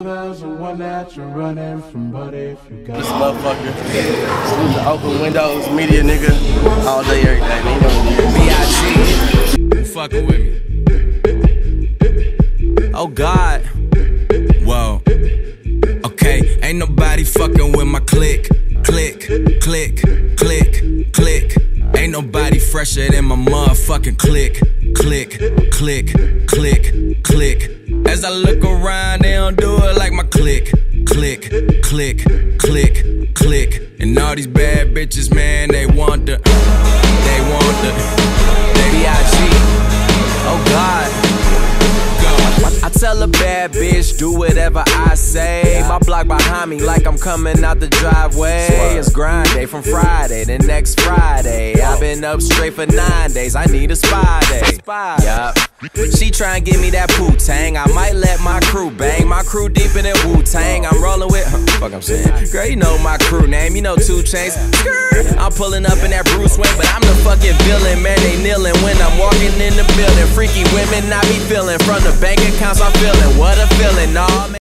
There's one that you're running from, but if you got this motherfucker, salute the open windows, media nigga, all day, every day, you know what it is. B.I.G. fucking with me. Oh God. Whoa. Okay, ain't nobody fucking with my click. Click, click, click, click. Ain't nobody fresher than my motherfucking click. Click, click, click, click. As I look around, they don't do it like my click. Click, click, click, click. And all these bad bitches, man, they want the B.I.G. Oh God. I tell a bad bitch, do whatever I say. My block behind me like I'm coming out the driveway. It's grind day from Friday to next Friday. I've been up straight for 9 days, I need a spy day. Yup. She try and give me that Wu-Tang. I might let my crew bang. My crew deep in that Wu-Tang. I'm rolling with, fuck I'm saying. Girl, you know my crew name, you know 2 Chainz. I'm pulling up in that Bruce Wayne, but I'm the fucking villain. Man, they kneeling when I'm walking in the building. Freaky women I be feeling. From the bank accounts I'm feeling. What a feeling, nah, man.